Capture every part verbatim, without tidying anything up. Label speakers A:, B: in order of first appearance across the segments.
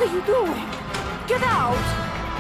A: are you doing? Get out!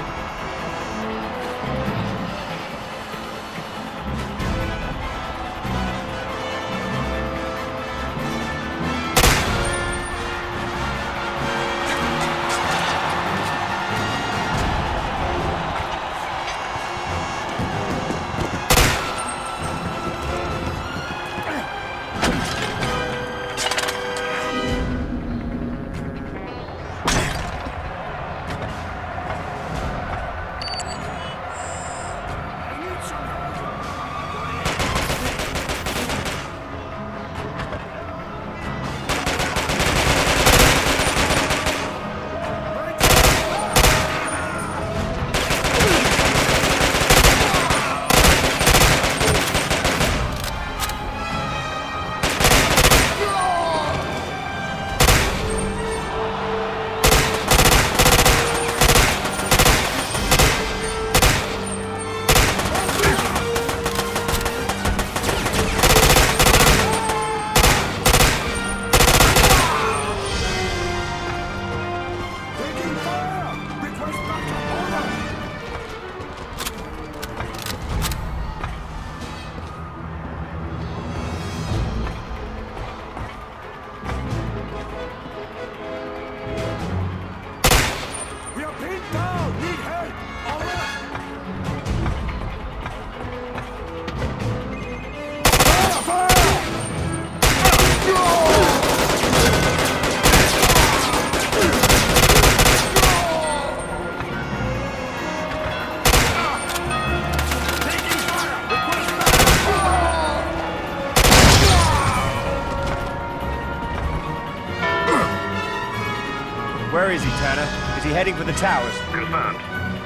B: Where is he, Turner? Is he heading for the towers?
C: Confirmed.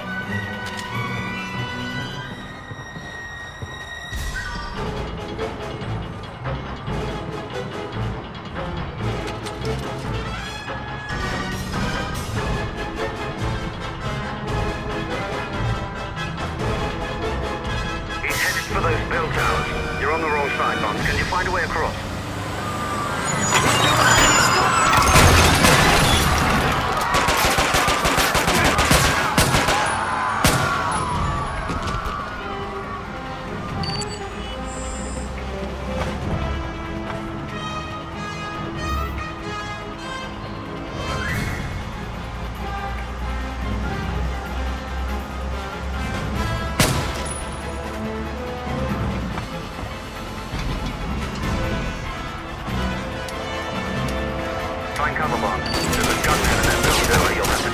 C: He's headed for those bell towers. You're on the wrong side, Bond. Can you find a way across? Find cover, Bond. There's a gunman in that building. You'll have to